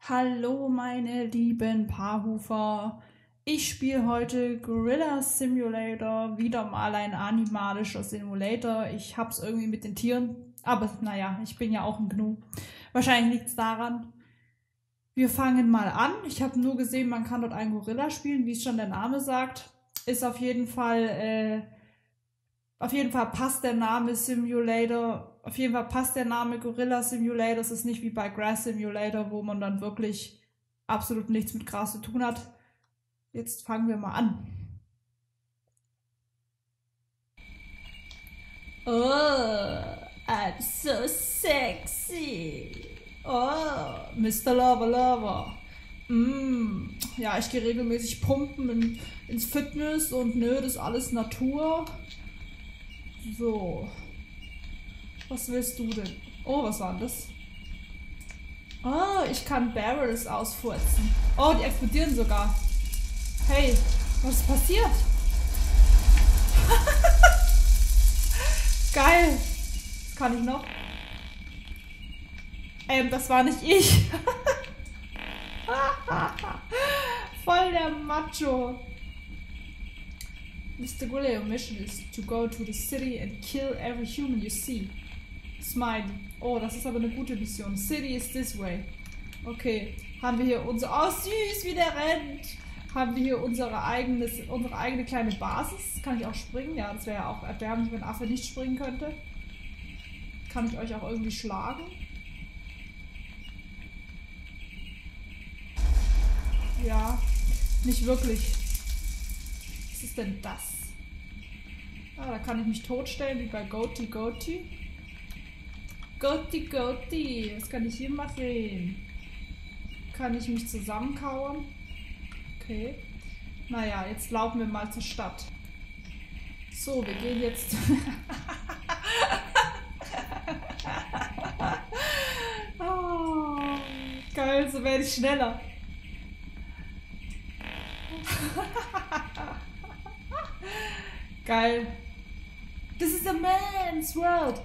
Hallo meine lieben Paarhufer, ich spiele heute Gorilla Simulator, wieder mal ein animalischer Simulator. Ich hab's irgendwie mit den Tieren, aber naja, ich bin ja auch ein Gnu. Wahrscheinlich liegt's daran. Wir fangen mal an. Ich habe nur gesehen, man kann dort einen Gorilla spielen, wie es schon der Name sagt. Ist auf jeden Fall passt der Name Simulator. Auf jeden Fall passt der Name Gorilla Simulator. Es ist nicht wie bei Grass Simulator, wo man dann wirklich absolut nichts mit Gras zu tun hat. Jetzt fangen wir mal an. Oh, I'm so sexy. Oh, Mr. Lover Lover. Ja, ich gehe regelmäßig pumpen ins Fitness und nö, das ist alles Natur. So. Was willst du denn? Oh, was war denn das? Oh, ich kann Barrels ausfurzen. Oh, die explodieren sogar. Hey, was ist passiert? Geil. Was kann ich noch? Das war nicht ich. Voll der Macho. Mr. Gorilla, your mission is to go to the city and kill every human you see. Smiley. Oh, das ist aber eine gute Mission. City is this way. Okay. Haben wir hier unser... Oh, süß, wie der rennt. Haben wir hier unsere eigene kleine Basis. Kann ich auch springen? Ja, das wäre ja auch erbärmlich, wenn ein Affe nicht springen könnte. Kann ich euch auch irgendwie schlagen? Ja, nicht wirklich. Was ist denn das? Ah, da kann ich mich totstellen, wie bei Goatee Goatee. Goatee Goatee, was kann ich hier machen? Kann ich mich zusammenkauern? Okay. Naja, jetzt laufen wir mal zur Stadt. So, wir gehen jetzt... Oh, geil, so werde ich schneller. Geil. This is a man's world.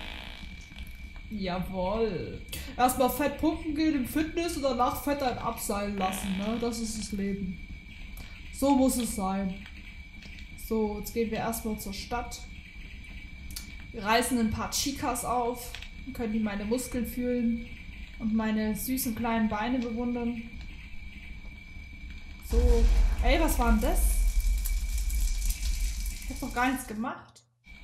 Jawohl. Erstmal fett pumpen gehen im Fitness und danach fett ein abseilen lassen, ne? Das ist das Leben. So muss es sein. So, jetzt gehen wir erstmal zur Stadt. Wir reißen ein paar Chicas auf. Dann können die meine Muskeln fühlen und meine süßen kleinen Beine bewundern. So. Ey, was war denn das? Ich hab doch gar nichts gemacht.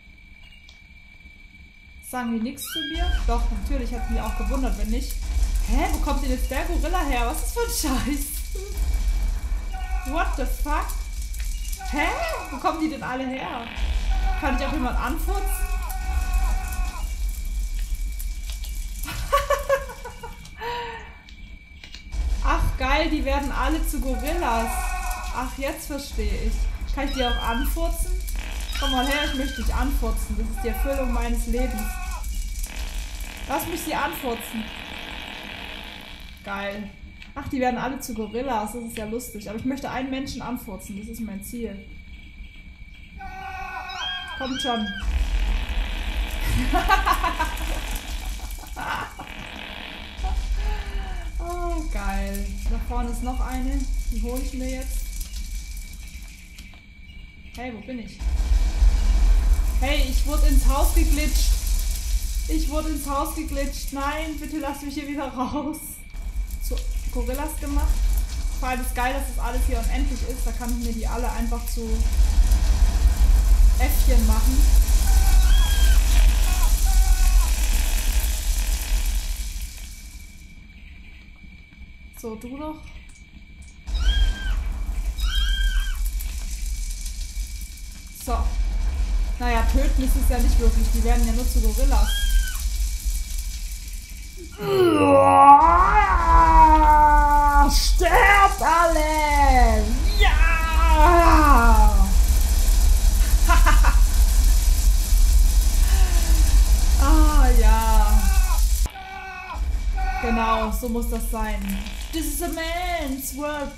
Sagen die nichts zu mir? Doch, natürlich, hat mich auch gewundert, wenn nicht. Hä, wo kommt denn jetzt der Gorilla her? Was ist das für ein Scheiß? What the fuck? Hä? Wo kommen die denn alle her? Kann ich auch jemand anfurzen? Ach geil, die werden alle zu Gorillas. Ach, jetzt verstehe ich. Kann ich die auch anfurzen? Komm mal her, ich möchte dich anfurzen. Das ist die Erfüllung meines Lebens. Lass mich sie anfurzen. Geil. Ach, die werden alle zu Gorillas. Das ist ja lustig. Aber ich möchte einen Menschen anfurzen. Das ist mein Ziel. Kommt schon. Oh, geil. Da vorne ist noch eine. Die hole ich mir jetzt. Hey, wo bin ich? Hey, ich wurde ins Haus geglitscht. Ich wurde ins Haus geglitscht. Nein, bitte lass mich hier wieder raus. Zu Gorillas gemacht. Vor allem ist geil, dass das alles hier unendlich ist. Da kann ich mir die alle einfach zu Äffchen machen. So, du noch. So. Naja, töten ist es ja nicht wirklich. Die werden ja nur zu Gorillas. Sterbt alle! Ja! Ah, ja. Genau, so muss das sein. This is a man's world.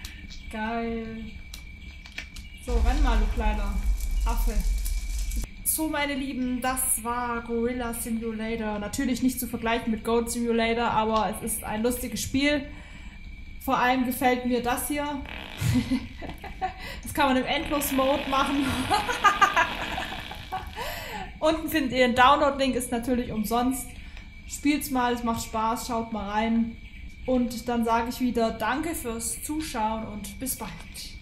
Geil. So, renn mal, du kleiner Affe. So, meine Lieben, das war Gorilla Simulator. Natürlich nicht zu vergleichen mit Goat Simulator, aber es ist ein lustiges Spiel. Vor allem gefällt mir das hier. Das kann man im Endlos-Mode machen. Unten findet ihr den Download-Link, ist natürlich umsonst. Spielt's mal, es macht Spaß, schaut mal rein. Und dann sage ich wieder Danke fürs Zuschauen und bis bald.